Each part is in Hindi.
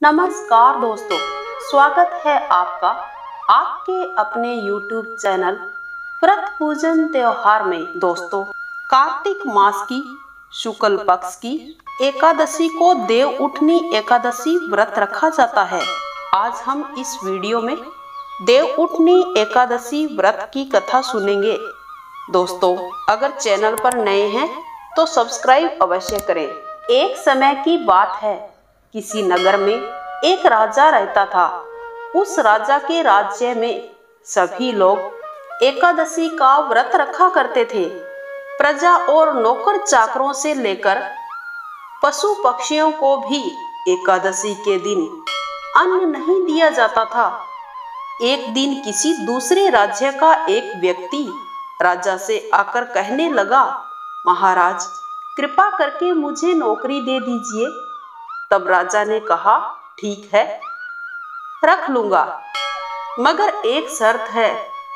नमस्कार दोस्तों, स्वागत है आपका आपके अपने YouTube चैनल व्रत पूजन त्योहार में। दोस्तों, कार्तिक मास की शुक्ल पक्ष की एकादशी को देव उठनी एकादशी व्रत रखा जाता है। आज हम इस वीडियो में देव उठनी एकादशी व्रत की कथा सुनेंगे। दोस्तों, अगर चैनल पर नए हैं तो सब्सक्राइब अवश्य करें। एक समय की बात है, किसी नगर में एक राजा रहता था। उस राजा के राज्य में सभी लोग एकादशी का व्रत रखा करते थे। प्रजा और नौकर चाकरों से लेकर पशु पक्षियों को भी एकादशी के दिन अन्न नहीं दिया जाता था। एक दिन किसी दूसरे राज्य का एक व्यक्ति राजा से आकर कहने लगा, महाराज, कृपा करके मुझे नौकरी दे दीजिए। तब राजा ने कहा, ठीक है, रख लूंगा, मगर एक शर्त है,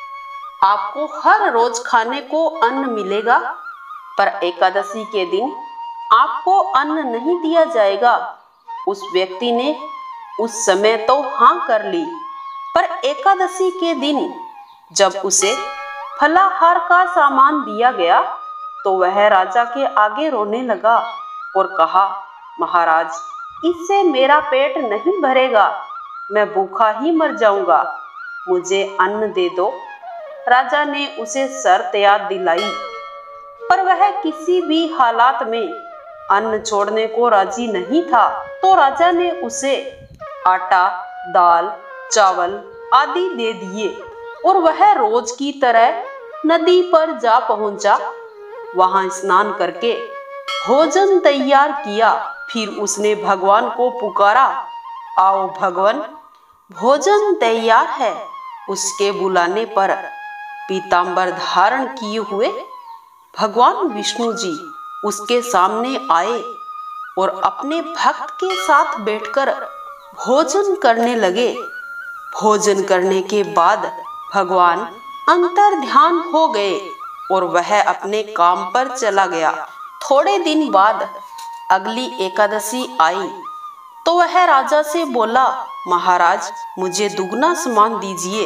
आपको हर रोज खाने को अन्न मिलेगा, पर एकादशी के दिन आपको अन्न नहीं दिया जाएगा। उस व्यक्ति ने उस समय तो हाँ कर ली, पर एकादशी के दिन जब उसे फलाहार का सामान दिया गया तो वह राजा के आगे रोने लगा और कहा, महाराज, इससे मेरा पेट नहीं भरेगा, मैं भूखा ही मर जाऊंगा, मुझे अन्न दे दो। राजा ने उसे शर्त याद दिलाई, पर वह किसी भी हालात में अन्न छोड़ने को राजी नहीं था। तो राजा ने उसे आटा, दाल, चावल आदि दे दिए और वह रोज की तरह नदी पर जा पहुंचा। वहां स्नान करके भोजन तैयार किया। फिर उसने भगवान को पुकारा, आओ भगवान, भोजन तैयार है। उसके बुलाने पर पीतांबर धारण किए हुए भगवान विष्णु जी उसके सामने आए और अपने भक्त के साथ बैठकर भोजन करने लगे। भोजन करने के बाद भगवान अंतर ध्यान हो गए और वह अपने काम पर चला गया। थोड़े दिन बाद अगली एकादशी आई तो वह राजा से बोला, महाराज, मुझे दुगना सामान दीजिए,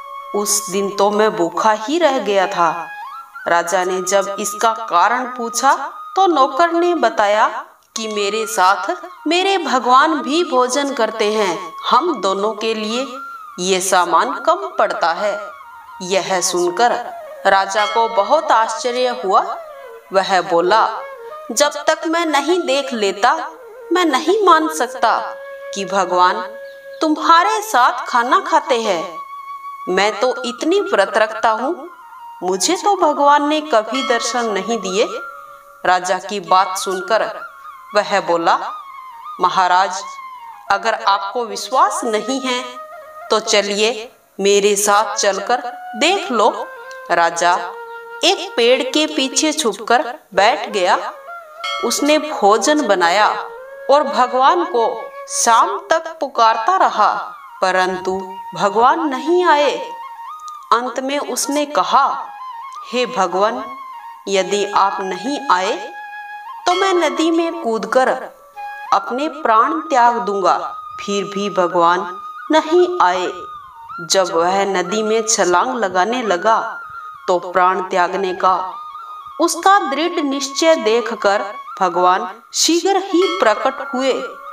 उस दिन तो मैं भूखा ही रह गया था। राजा ने जब इसका कारण पूछा तो नौकर ने बताया कि मेरे साथ मेरे भगवान भी भोजन करते हैं, हम दोनों के लिए ये सामान कम पड़ता है। यह सुनकर राजा को बहुत आश्चर्य हुआ। वह बोला, जब तक मैं नहीं देख लेता मैं नहीं मान सकता कि भगवान तुम्हारे साथ खाना खाते हैं। मैं तो इतनी व्रत रखता हूँ, मुझे तो भगवान ने कभी दर्शन नहीं दिए। राजा की बात सुनकर वह बोला, महाराज, अगर आपको विश्वास नहीं है तो चलिए मेरे साथ चलकर देख लो। राजा एक पेड़ के पीछे छुपकर बैठ गया। उसने भोजन बनाया और भगवान को शाम तक पुकारता रहा, परंतु भगवान नहीं आए। अंत में उसने कहा, हे भगवान, यदि आप नहीं आए तो मैं नदी में कूदकर अपने प्राण त्याग दूंगा। फिर भी भगवान नहीं आए। जब वह नदी में छलांग लगाने लगा तो प्राण त्यागने का उसका दृढ़ निश्चय देखकर भगवान शीघ्र ही प्रकट हुए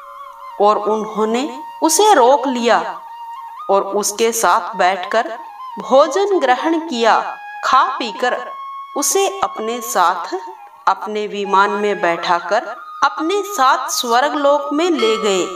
और उन्होंने उसे रोक लिया और उसके साथ बैठकर भोजन ग्रहण किया। खा पीकर उसे अपने साथ अपने विमान में बैठाकर अपने साथ स्वर्गलोक में ले गए।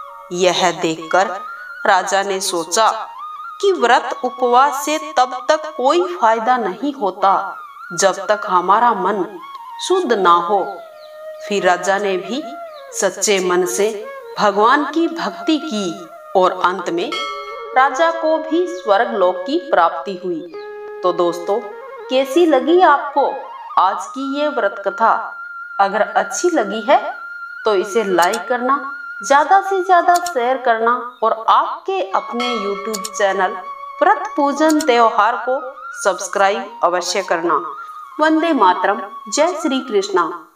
यह देखकर राजा ने सोचा कि व्रत उपवास से तब तक कोई फायदा नहीं होता जब तक हमारा मन शुद्ध ना हो। फिर राजा ने भी सच्चे मन से भगवान की भक्ति की और अंत में राजा को भी स्वर्ग लोक की प्राप्ति हुई। तो दोस्तों, कैसी लगी आपको आज की ये व्रत कथा? अगर अच्छी लगी है तो इसे लाइक करना, ज्यादा से ज्यादा शेयर करना और आपके अपने YouTube चैनल व्रत पूजन त्योहार को सब्सक्राइब अवश्य करना। वंदे मातरम। जय श्री कृष्णा।